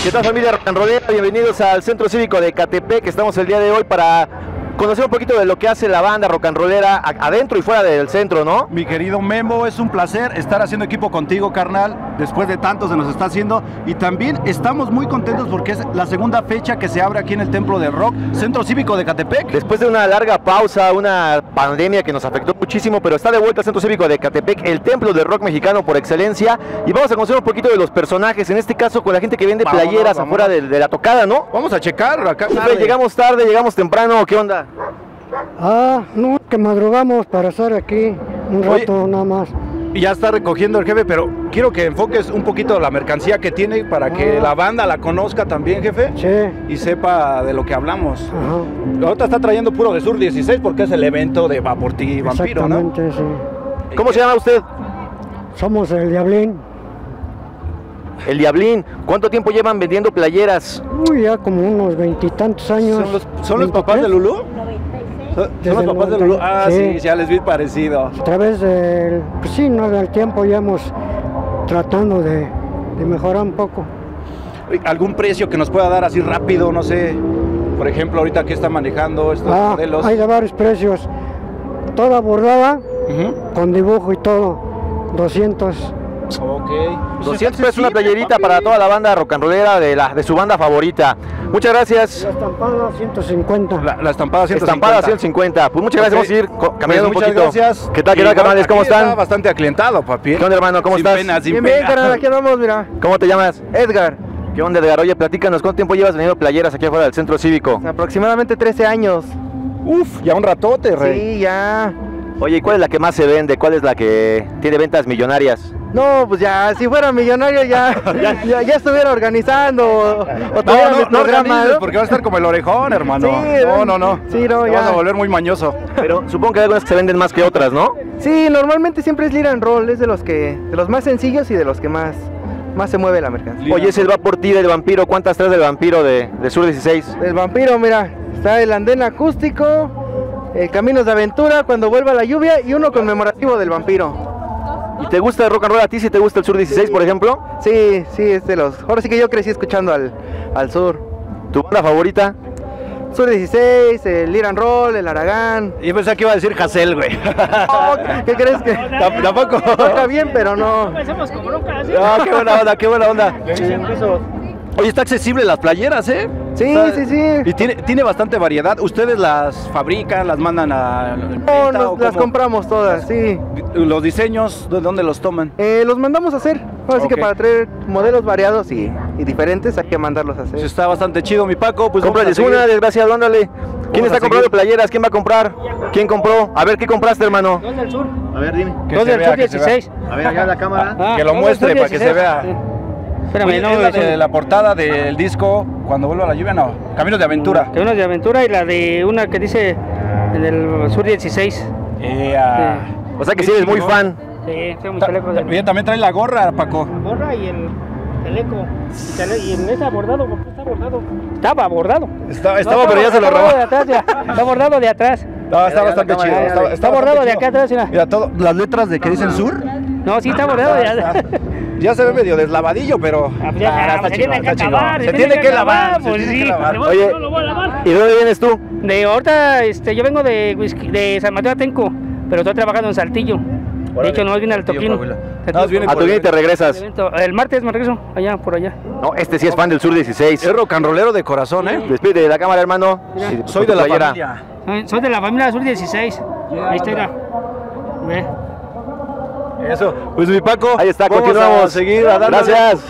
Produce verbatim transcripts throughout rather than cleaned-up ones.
¿Qué tal, familia rock and rollera? Bienvenidos al Centro Cívico de Ecatepec. Estamos el día de hoy para conocer un poquito de lo que hace la banda rock and rollera adentro y fuera del centro, ¿no? Mi querido Memo, es un placer estar haciendo equipo contigo, carnal. Después de tanto se nos está haciendo. Y también estamos muy contentos porque es la segunda fecha que se abre aquí en el Templo del Rock, Centro Cívico de Ecatepec. Después de una larga pausa, una pandemia que nos afectó muchísimo, pero está de vuelta al Centro Cívico de Ecatepec, el templo del rock mexicano por excelencia. Y vamos a conocer un poquito de los personajes, en este caso con la gente que vende Vámonos, playeras vámonos. afuera de, de la tocada, ¿no? Vamos a checar acá. Jefe, llegamos tarde, llegamos temprano, ¿qué onda? Ah, no, que madrugamos para estar aquí un Oye. rato nada más. Y ya está recogiendo el jefe, pero quiero que enfoques un poquito la mercancía que tiene para que Ah. la banda la conozca también, jefe. Sí, Y sepa de lo que hablamos. ajá, Ahorita está trayendo puro de Sur dieciséis porque es el evento de Va por ti, Vampiro, ¿no? exactamente, sí. ¿Cómo se llama usted? Somos el Diablín. El Diablín. ¿Cuánto tiempo llevan vendiendo playeras? Uy, ya como unos veintitantos años. ¿Son los, son los papás de veintitrés. Lulú? ¿Son, son Desde los papás de el Lulú? Ah, sí. sí, ya les vi parecido. A través del, pues sí, no del tiempo ya hemos tratando de, de mejorar un poco. ¿Algún precio que nos pueda dar así rápido? No sé, por ejemplo, ahorita que está manejando estos Ah, modelos. hay de varios precios. Toda bordada, Ujú. con dibujo y todo, doscientos. Ok. doscientos pesos una playerita para toda la banda rock and rollera de, la, de su banda favorita. Muchas gracias. La estampada ciento cincuenta. La, la estampada ciento cincuenta. Estampada ciento cincuenta. Pues muchas gracias, Ok. vamos a ir co- Pues caminando un muchas poquito. gracias. ¿Qué tal, qué Y tal, bueno, canales? ¿Cómo aquí está están? bastante aclientado, papi. ¿Qué onda, hermano? ¿Cómo sin estás? Pena, sin Bien, bien, pena. carnal, aquí andamos, mira. ¿Cómo te llamas? Edgar, ¿Qué onda, Edgar? Oye, platícanos, ¿cuánto tiempo llevas vendiendo playeras aquí afuera del Centro Cívico? aproximadamente trece años. Uf, ya un ratote, rey. Sí, ya. Oye, ¿y cuál es la que más se vende? ¿Cuál es la que tiene ventas millonarias? No, pues ya, si fuera millonario ya, ya, ya estuviera organizando o, o No, tuviera no, mi no programa, organices, ¿no? porque va a estar como el orejón, hermano. Sí, no, no, no. sí, no, Te ya. vas a volver muy mañoso. Pero supongo que hay algunas que se venden más que otras, ¿no? Sí, normalmente siempre es Lira and Roll, es de los que, de los más sencillos y de los que más, más se mueve la mercancía. Oye, ese va por ti del vampiro. ¿Cuántas traes del vampiro de, de Sur dieciséis? El vampiro, mira, está el andén acústico, el Caminos de Aventura, cuando vuelva la lluvia y uno conmemorativo del vampiro. ¿Y te gusta el rock and roll a ti? ¿Si te gusta el Sur dieciséis, por ejemplo? Sí, sí, es de los. Ahora sí que yo crecí escuchando al, al sur. ¿Tu banda favorita? Sur dieciséis, el Lira and Roll, el Aragán. Yo pensé que iba a decir Hassel, güey. Oh, ¿qué crees que? Tamp- Tampoco. Toca bien, pero no. No, qué buena onda, qué buena onda. Oye, está accesible las playeras, ¿eh? Sí, Está- sí, sí. Y tiene, tiene bastante variedad. ¿Ustedes las fabrican, las mandan a No, imprenta, nos- o las cómo? compramos todas, sí. Los diseños, ¿de dónde los toman? Eh, los mandamos a hacer. Así Ok. que para traer modelos variados y, y diferentes hay que mandarlos a Pues hacer. está bastante chido, mi Paco. Pues vamos a Cómprales seguir. una, desgraciado, ándale. ¿Quién a está comprando seguir. playeras? ¿Quién va a comprar? ¿Quién compró? A ver, ¿qué compraste, hermano? Dos del sur. A ver, dime. Que se vea, que se vea. A ver, allá la cámara. Ah, Que lo dos muestre del sur para que se dieciséis. vea. Espérame, Oye, no, es la es el- de la portada del disco Cuando vuelva la lluvia, no. Caminos de aventura. Que una de aventura y la de una que dice en el sur dieciséis. Eh, ah, O sea que sí eres muy fan. Sí, tengo mi ta- chaleco de Oye, también trae la gorra, Paco. gorra y el chaleco. Y, chale- y en ese abordado, ¿por qué está abordado? Estaba abordado. Está- No, estaba, pero ya se lo está robó. bordado de atrás, ya. Está bordado de atrás. No, está Ya, ya, bastante la cámara, chido. ya, Está, ya. Está bastante bordado de chido. acá atrás, mira. Mira, todo, las letras de que dicen sur. No, sí está bordado de Está- allá. Ya se ve medio deslavadillo, pero. Ah, pues ya, Ah, se está tiene chingón, que está acabar, chingón. Se tiene que lavar. Se pues tiene sí. que lavar. Oye, No lo voy a lavar. ¿y de dónde vienes tú? De ahorita, este, yo vengo de, Huizqui- de San Mateo Atenco, pero estoy trabajando en Saltillo. De hecho, no vine al Tío Toquín. Coahuila. No, viene A tu bien y te regresas. El martes me regreso, allá, por allá. No, este sí es fan del Sur dieciséis. Es rock and rollero de corazón, ¿eh? Despide de la cámara, hermano. Mira. Sí, Soy con de tu la playera. familia. Soy, soy de la familia Sur dieciséis. Ahí está, mira. Ve. Eso. Pues mi Paco. Ahí está, vamos continuamos. a seguir a darle. Gracias.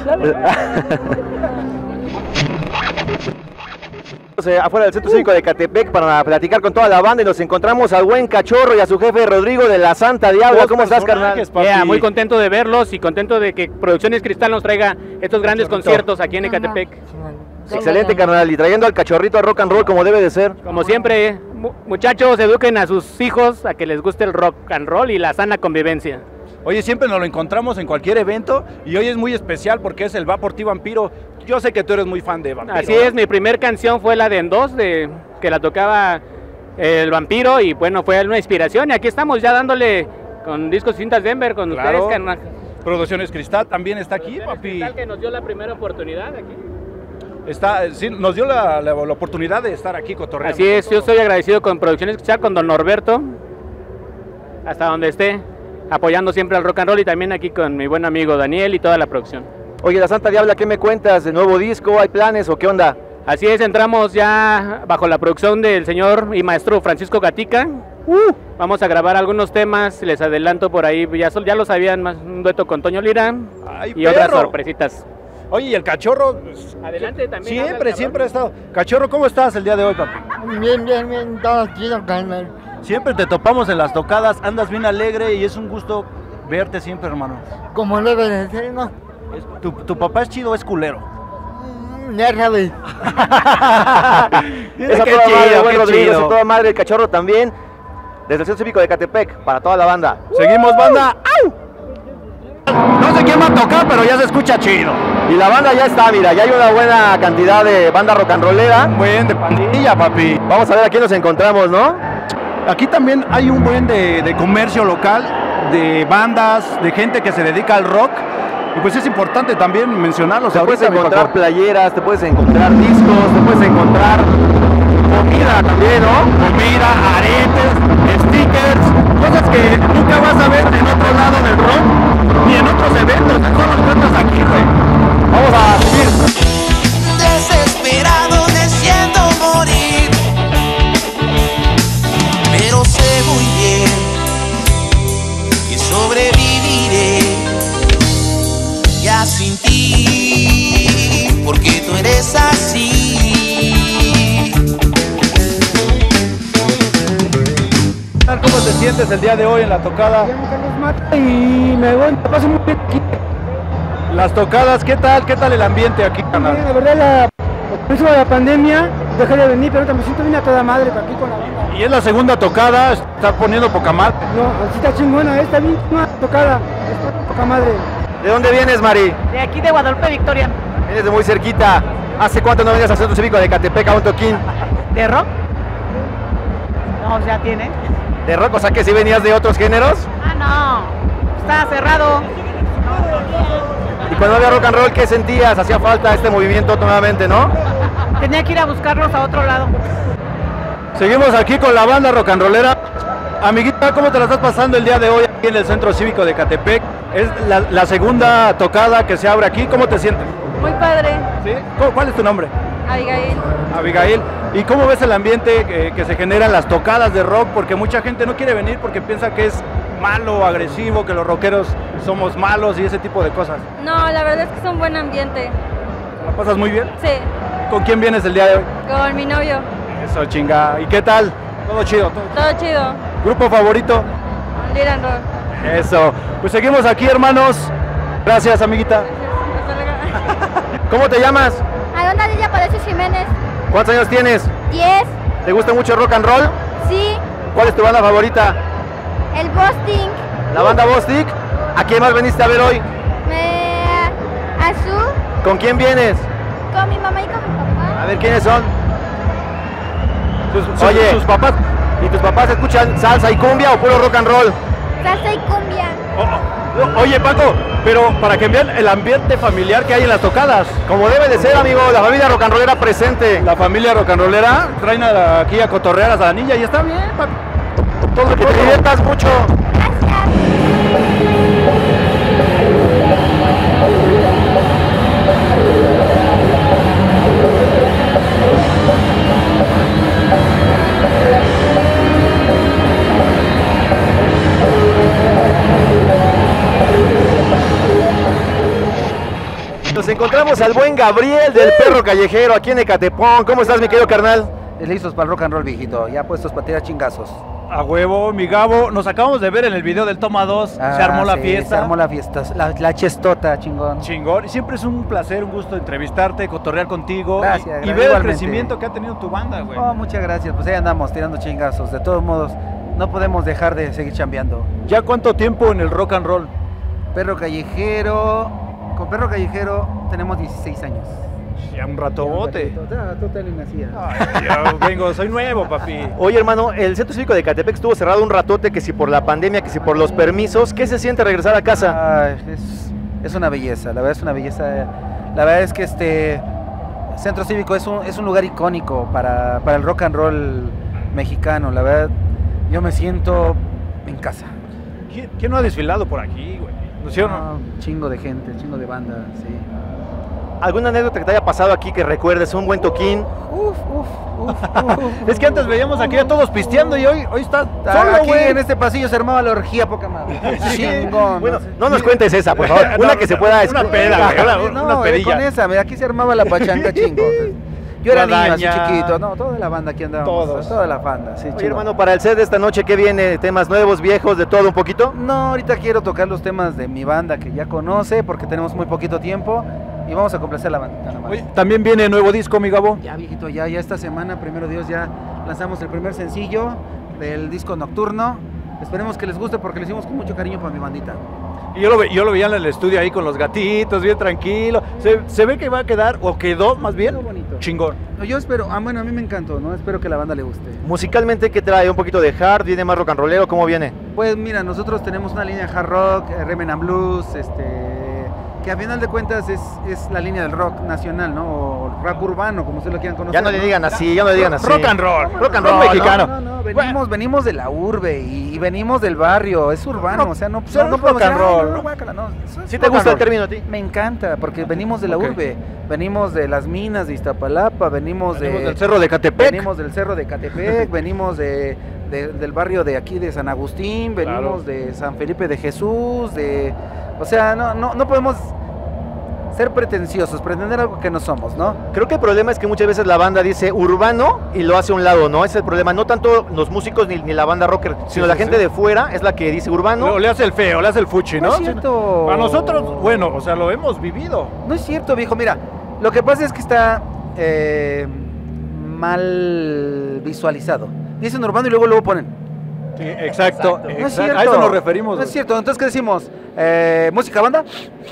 Eh, Afuera del Centro Cívico de Ecatepec para platicar con toda la banda y nos encontramos al buen Cachorro y a su jefe Rodrigo de la Santa Diabla. Dos ¿Cómo estás, carnal? personajes, papi. Yeah, muy contento de verlos y contento de que Producciones Cristal nos traiga estos grandes Cachorrito. conciertos aquí en Ecatepec. Excelente, carnal. Y trayendo al cachorrito a rock and roll como debe de ser. Como siempre, mu- muchachos, eduquen a sus hijos a que les guste el rock and roll y la sana convivencia. Oye, siempre nos lo encontramos en cualquier evento y hoy es muy especial porque es el Va por ti Vampiro. Yo sé que tú eres muy fan de Vampiro. Así es, mi primer canción fue la de En Dos, de, que la tocaba el Vampiro y bueno, fue una inspiración y aquí estamos ya dándole con Discos Cintas Denver, con Claro. ustedes, carnal. Producciones Cristal también está aquí, Producciones papi. Cristal, que nos dio la primera oportunidad aquí. está, sí, nos dio la, la, la oportunidad de estar aquí cotorreando. Así es, yo estoy agradecido con Producciones Quixar, con don Norberto, hasta donde esté, apoyando siempre al rock and roll, y también aquí con mi buen amigo Daniel y toda la producción. Oye, la Santa Diabla, ¿qué me cuentas? ¿De nuevo disco? ¿Hay planes o qué onda? Así es, entramos ya bajo la producción del señor y maestro Francisco Gatica. Uh, vamos a grabar algunos temas, les adelanto por ahí, ya, ya lo sabían, más un dueto con Toño Lira. Ay, y perro. Otras sorpresitas. Oye, y el Cachorro, Adelante también. siempre, siempre ha estado. Cachorro, ¿cómo estás el día de hoy, papi? Bien, bien, bien, todo chido, carnal. Siempre te topamos en las tocadas, andas bien alegre y es un gusto verte siempre, hermano. Como debe de ser, ¿no? Es- ¿Tu, tu papá es chido o es culero? Mm, Ya sabes. Esa Qué toda chido, madre, buen qué Rodrigo, chido. esa toda madre, el Cachorro también, desde el Centro Cívico de Catepec, para toda la banda. Seguimos, banda. ¡Au! No sé quién va a tocar, pero ya se escucha chido. Y la banda ya está, mira, ya hay una buena cantidad de banda rock and rollera. Buen de pandilla, papi. Vamos a ver a quién nos encontramos, ¿no? Aquí también hay un buen de, de comercio local, de bandas, de gente que se dedica al rock. Y pues es importante también mencionarlos. Te puedes ahorita, mi encontrar Paco. playeras, te puedes encontrar discos, te puedes encontrar comida también, ¿no? Comida, aretes, stickers, cosas que nunca vas a ver en otro lado del rock, ni en otros eventos, solo lo encuentras aquí, güey. Vamos a subir. Desesperado deseando morir, pero sé muy bien que sobreviviré ya sin ti, porque tú eres así. ¿Cómo te sientes el día de hoy en la tocada? Y me voy, me paso muy bien aquí. Las tocadas, ¿qué tal? ¿Qué tal el ambiente aquí, canal? La verdad, la, por eso de la pandemia, dejé de venir, pero ahorita me siento bien a toda madre aquí con la banda. Y es la segunda tocada, está poniendo poca madre. No, así está chingona, está bien chingona tocada, está poca madre. ¿De dónde vienes, Mari? De aquí de Guadalupe, Victoria. Vienes de muy cerquita. ¿Hace cuánto no venías al Centro Cívico de Catepec a un toquín? ¿De rock? No, ya tiene. ¿De rock? O sea que sí venías de otros géneros. Ah, no. Está cerrado. Y cuando había rock and roll, ¿qué sentías? Hacía falta este movimiento nuevamente, ¿no? Tenía que ir a buscarlos a otro lado. Seguimos aquí con la banda rock and rollera. Amiguita, ¿cómo te la estás pasando el día de hoy aquí en el Centro Cívico de Catepec? Es la, la segunda tocada que se abre aquí. ¿Cómo te sientes? Muy padre. ¿Sí? ¿Cuál- ¿Cuál es tu nombre? Abigail. Abigail. ¿Y cómo ves el ambiente que, que se genera en las tocadas de rock? Porque mucha gente no quiere venir porque piensa que es malo, agresivo, que los rockeros somos malos y ese tipo de cosas. No, la verdad es que es un buen ambiente. ¿La pasas muy bien? Sí, ¿Con quién vienes el día de hoy? con mi novio. Eso, chinga. ¿Y qué tal? Todo chido. todo- Todo chido. ¿Grupo favorito? Lira and Roll. Eso. Pues seguimos aquí, hermanos. Gracias, amiguita. Hasta luego. ¿Cómo te llamas? Alondra Lidia Palacios Jiménez. ¿Cuántos años tienes? diez. ¿Te gusta mucho el rock and roll? Sí. ¿Cuál es tu banda favorita? El Bosting. ¿La banda Bostic? ¿A quién más veniste a ver hoy? Me... Azul. ¿Con quién vienes? Con mi mamá y con mi papá. A ver quiénes son. Sus, sus- Oye. sus papás. ¿Y tus papás escuchan salsa y cumbia o puro rock and roll? Salsa y cumbia. Oh, oh, oye, Paco, pero para que vean el ambiente familiar que hay en las tocadas. Como debe de ser, amigo, la familia rock and rollera presente. La familia rock and rollera traen a la- aquí a cotorrear a la niña y está bien, papi. Todo Que te diviertas mucho. Gracias. Nos encontramos al buen Gabriel del Perro Callejero aquí en Ecatepón. ¿Cómo estás, mi querido carnal? Listos para el rock and roll, viejito. Ya puestos para tirar chingazos. A huevo, mi Gabo. Nos acabamos de ver en el video del Toma dos. Ah, se armó la sí, fiesta. Se armó la fiesta. La, la chestota, chingón. Chingón. Y siempre es un placer, un gusto entrevistarte, cotorrear contigo. Gracias, y, y gracias, ver el igualmente. crecimiento que ha tenido tu banda, güey. Oh, muchas gracias. Pues ahí andamos tirando chingazos. De todos modos, no podemos dejar de seguir chambeando. ¿Ya cuánto tiempo en el rock and roll? Perro Callejero. Con Perro Callejero tenemos dieciséis años. Ya un ratobote. Total y nacía. Ay, yo vengo, soy nuevo, papi. Oye, hermano, el Centro Cívico de Catepec estuvo cerrado un ratote, que si por la pandemia, que si por los permisos. ¿Qué se siente regresar a casa? Ay, es, es una belleza, la verdad es una belleza. La verdad es que este Centro Cívico es un, es un lugar icónico para, para el rock and roll mexicano, la verdad, yo me siento en casa. ¿Quién, quién no ha desfilado por aquí, güey? ¿No, sí o no? No, chingo de gente, chingo de banda, sí. ¿Alguna anécdota que te haya pasado aquí que recuerdes? ¿Un buen toquín? Uf, uf, uf, uf. Es que antes veíamos aquí a todos pisteando y hoy, hoy está Ah, solo, aquí güey. en este pasillo se armaba la orgía poca madre. Chingón. Bueno, no sé. no nos cuentes esa, por favor. Una que se pueda... Una peda, güey, una, No, una eh, pedilla. con esa, mira, aquí se armaba la pachanga chingo. Yo era niño, así Guadaña. chiquito, no, toda la banda aquí andábamos, Todos. toda la banda, sí, Oye, chido. hermano, para el set de esta noche, ¿qué viene? ¿Temas nuevos, viejos, de todo un poquito? No, ahorita quiero tocar los temas de mi banda que ya conoce, porque tenemos muy poquito tiempo, y vamos a complacer a la banda, nada más. Oye, también viene nuevo disco, mi Gabo. Ya, viejito, ya, ya esta semana, primero Dios, ya lanzamos el primer sencillo del disco Nocturno. Esperemos que les guste porque lo hicimos con mucho cariño para mi bandita. Y yo lo, ve- yo lo veía en el estudio ahí con los gatitos, bien tranquilo. Se, se ve que va a quedar, o quedó más bien, Quedó bonito. chingón. No, yo espero, ah, bueno, a mí me encantó, ¿no? Espero que la banda le guste. Musicalmente, ¿qué trae? ¿Un poquito de hard? ¿Viene más rock and rollero? ¿Cómo viene? Pues mira, nosotros tenemos una línea hard rock, eh, rhythm and blues, este, que a final de cuentas es, es la línea del rock nacional, ¿no? O rock urbano, como ustedes lo quieran conocer. Ya no le digan así, ya no le digan así. Rock and roll, rock and roll No, mexicano. No, no, no, venimos, venimos de la urbe y, y venimos del barrio, es urbano, o sea, no, Pero no, no rock podemos and decir, "Ay, roll". no, guácala", no, eso es ¿Sí te rock and gusta el roll. término a ti? Me encanta, porque venimos de la Ok. urbe, venimos de las minas de Iztapalapa, venimos, Venimos de, del Cerro de Catepec. venimos del Cerro de Catepec, venimos de, de- del barrio de aquí de San Agustín, venimos Claro. de San Felipe de Jesús, de, o sea, no, no, no podemos ser pretenciosos, pretender algo que no somos, ¿no? Creo que el problema es que muchas veces la banda dice urbano y lo hace a un lado, ¿no? Ese es el problema. No tanto los músicos ni, ni la banda rocker, sino sí, la sí. gente de fuera es la que dice urbano. Luego le hace el feo, le hace el fuchi, No ¿no? es cierto. Para nosotros, bueno, o sea, lo hemos vivido. No es cierto, viejo. Mira, lo que pasa es que está eh, mal visualizado. Dicen urbano y luego luego ponen. Sí, exacto, No es exacto. cierto. A eso nos referimos. No es cierto. Entonces, ¿qué decimos? Eh, ¿Música banda?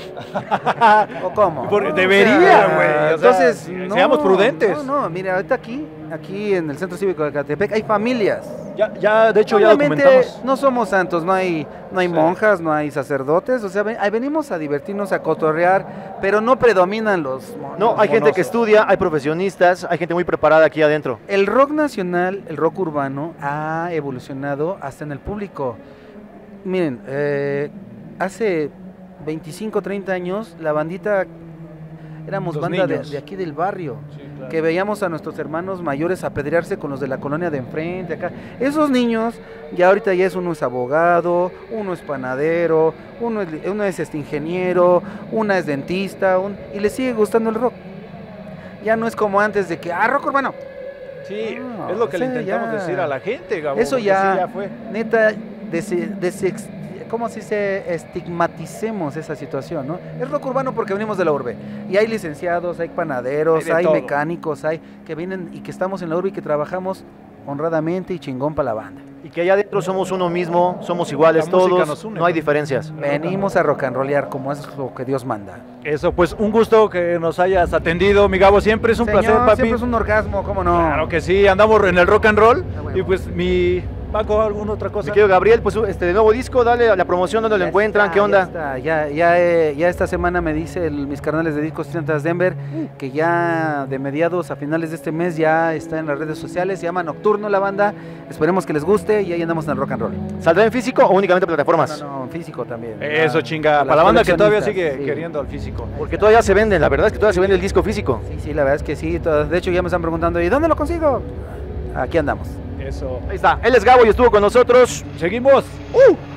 ¿O cómo? Porque No, debería, o sea, güey, o sea, entonces, si- no, seamos prudentes. No, no, mira, ahorita aquí, aquí en el Centro Cívico de Catepec hay familias. Ya, ya, de hecho, ya Obviamente, documentamos. no somos santos, no hay, no hay Sí. monjas, no hay sacerdotes, o sea, ven- ahí venimos a divertirnos, a cotorrear, pero no predominan los monos. No, hay gente monos. que estudia, hay profesionistas, hay gente muy preparada aquí adentro. El rock nacional, el rock urbano, ha evolucionado hasta en el público. Miren, eh, hace veinticinco, treinta años, la bandita, éramos Los banda de, niños. de aquí del barrio, Sí, claro. que veíamos a nuestros hermanos mayores apedrearse con los de la colonia de enfrente, acá. Esos niños, ya ahorita ya es uno es abogado, uno es panadero, uno es, li- uno es este ingeniero, una es dentista, un- y les sigue gustando el rock. Ya no es como antes de que, ah, rock urbano. Sí, No, es lo que o le sea, intentamos ya. decir a la gente, Gabo. Eso porque ya, sí, ya fue. neta, dese- desex- ¿cómo se dice? Estigmaticemos esa situación, ¿no? Es rock urbano porque venimos de la urbe. Y hay licenciados, hay panaderos, Hay de hay, todo. mecánicos, hay que vienen y que estamos en la urbe y que trabajamos honradamente y chingón para la banda. Y que allá adentro somos uno mismo, somos iguales La música todos, nos une, no hay ¿no? diferencias. Venimos a rock and rollear como es lo que Dios manda. Eso, pues un gusto que nos hayas atendido, mi Gabo. Siempre es un Señor, placer, papi. siempre es un orgasmo, ¿cómo no? Claro que sí, andamos en el rock and roll. Ah, bueno. Y pues mi Paco, ¿alguna otra cosa? Mi querido Gabriel, pues este de nuevo disco, dale a la promoción, ¿dónde lo Ya encuentran? está, ¿Qué onda? Ya, está, ya, ya, eh, ya esta semana me dice el- mis carnales de Discos Triantas Denver que ya de mediados a finales de este mes ya está en las redes sociales, se llama Nocturno la banda, esperemos que les guste y ahí andamos en el rock and roll. ¿Saldrá en físico o únicamente en plataformas? No, no, en físico también. Eso, Ya, chinga. para Para la las banda que todavía coleccionistas, sigue sí. queriendo al físico. Porque todavía se venden, la verdad es que todavía se vende el disco físico. Sí, sí, la verdad es que sí. todo- De hecho ya me están preguntando, ¿y dónde lo consigo? Aquí andamos. Eso. Ahí está, él es Gabo y estuvo con nosotros. Seguimos. ¡Uh!